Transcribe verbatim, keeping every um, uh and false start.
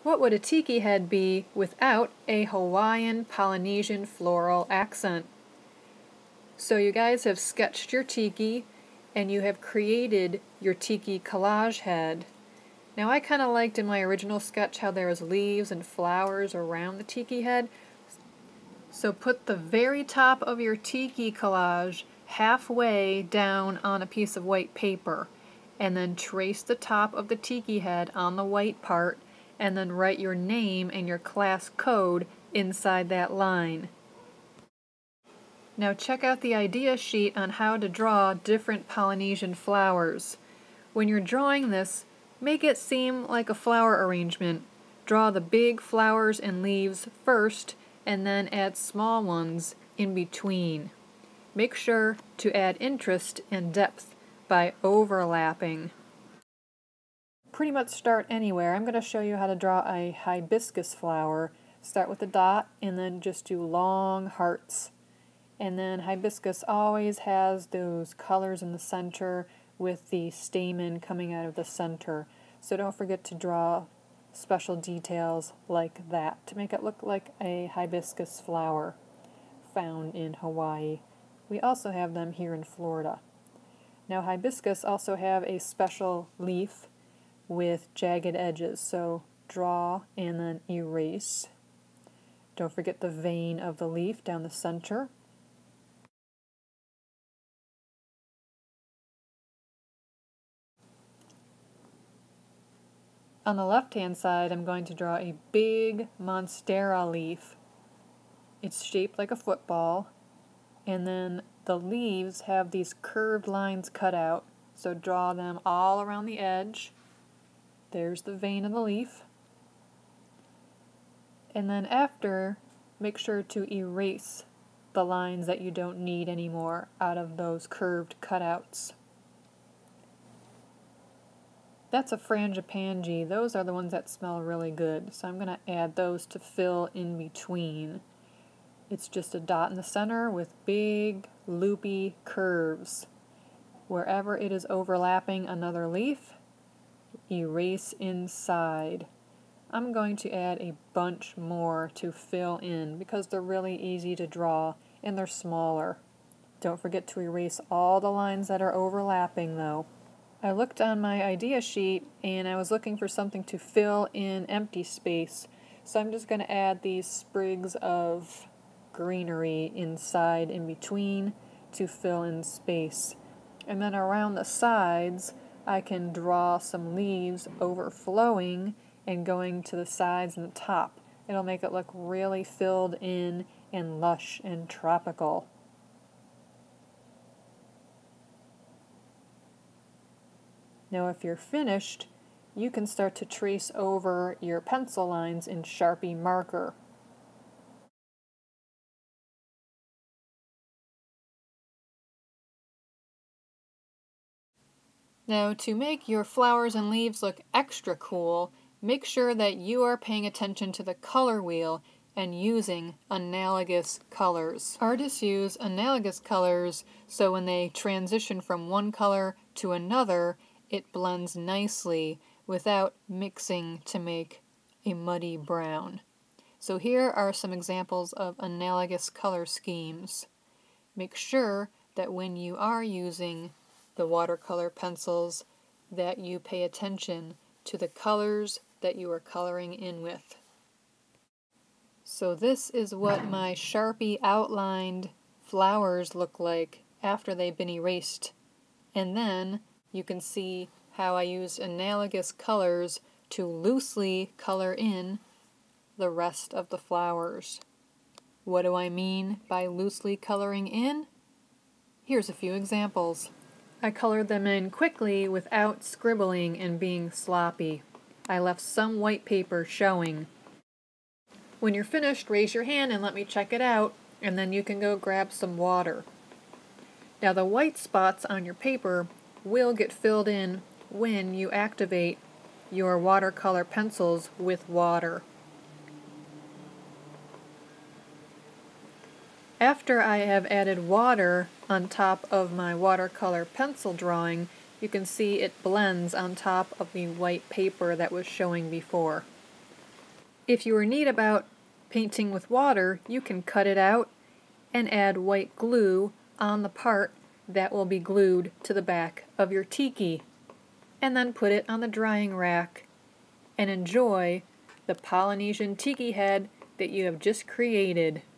What would a tiki head be without a Hawaiian Polynesian floral accent? So you guys have sketched your tiki and you have created your tiki collage head. Now I kind of liked in my original sketch how there was leaves and flowers around the tiki head. So put the very top of your tiki collage halfway down on a piece of white paper and then trace the top of the tiki head on the white part and then write your name and your class code inside that line. Now check out the idea sheet on how to draw different Polynesian flowers. When you're drawing this, make it seem like a flower arrangement. Draw the big flowers and leaves first and then add small ones in between. Make sure to add interest and depth by overlapping. Pretty much start anywhere. I'm going to show you how to draw a hibiscus flower. Start with a dot and then just do long hearts. And then hibiscus always has those colors in the center with the stamen coming out of the center. So don't forget to draw special details like that to make it look like a hibiscus flower found in Hawaii. We also have them here in Florida. Now hibiscus also have a special leaf with jagged edges, so draw and then erase. Don't forget the vein of the leaf down the center. On the left-hand side, I'm going to draw a big monstera leaf. It's shaped like a football, and then the leaves have these curved lines cut out, so draw them all around the edge. There's the vein of the leaf. And then after, make sure to erase the lines that you don't need anymore out of those curved cutouts. That's a frangipani. Those are the ones that smell really good, so I'm going to add those to fill in between. It's just a dot in the center with big loopy curves. Wherever it is overlapping another leaf, erase inside. I'm going to add a bunch more to fill in because they're really easy to draw and they're smaller. Don't forget to erase all the lines that are overlapping though. I looked on my idea sheet and I was looking for something to fill in empty space, so I'm just going to add these sprigs of greenery inside in between to fill in space. And then around the sides I can draw some leaves overflowing and going to the sides and the top. It'll make it look really filled in and lush and tropical. Now if you're finished, you can start to trace over your pencil lines in Sharpie marker. Now to make your flowers and leaves look extra cool, make sure that you are paying attention to the color wheel and using analogous colors. Artists use analogous colors so when they transition from one color to another, it blends nicely without mixing to make a muddy brown. So here are some examples of analogous color schemes. Make sure that when you are using the watercolor pencils that you pay attention to the colors that you are coloring in with. So this is what my Sharpie outlined flowers look like after they've been erased. And then you can see how I used analogous colors to loosely color in the rest of the flowers. What do I mean by loosely coloring in? Here's a few examples. I colored them in quickly without scribbling and being sloppy. I left some white paper showing. When you're finished, raise your hand and let me check it out, and then you can go grab some water. Now the white spots on your paper will get filled in when you activate your watercolor pencils with water. After I have added water on top of my watercolor pencil drawing, you can see it blends on top of the white paper that was showing before. If you are neat about painting with water, you can cut it out and add white glue on the part that will be glued to the back of your tiki, and then put it on the drying rack and enjoy the Polynesian tiki head that you have just created.